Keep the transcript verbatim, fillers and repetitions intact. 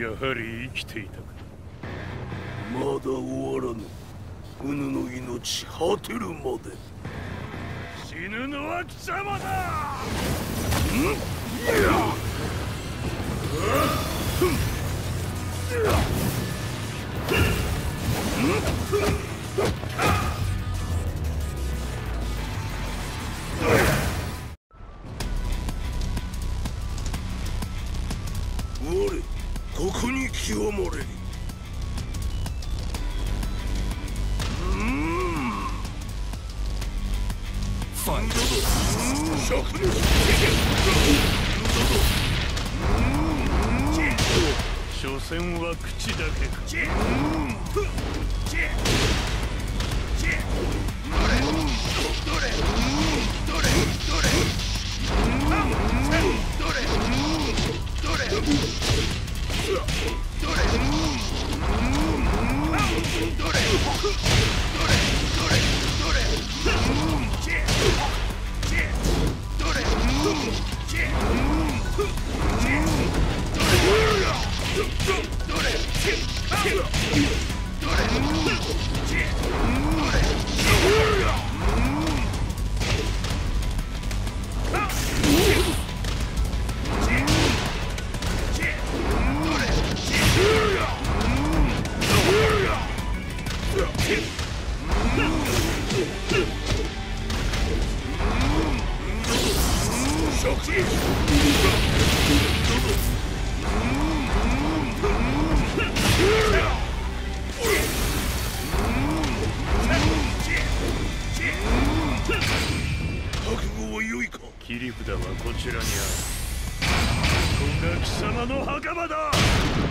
やはり生きていたか。 まだ終わらぬ。うぬの命果てるまで。 死ぬのは貴様だ。 ん？いや。我ここに極まれり。ファンドド灼熱所詮は口だけか。 どれどれどれどれどれどれどれ切り札はこちらにある。ここが貴様の墓場だ。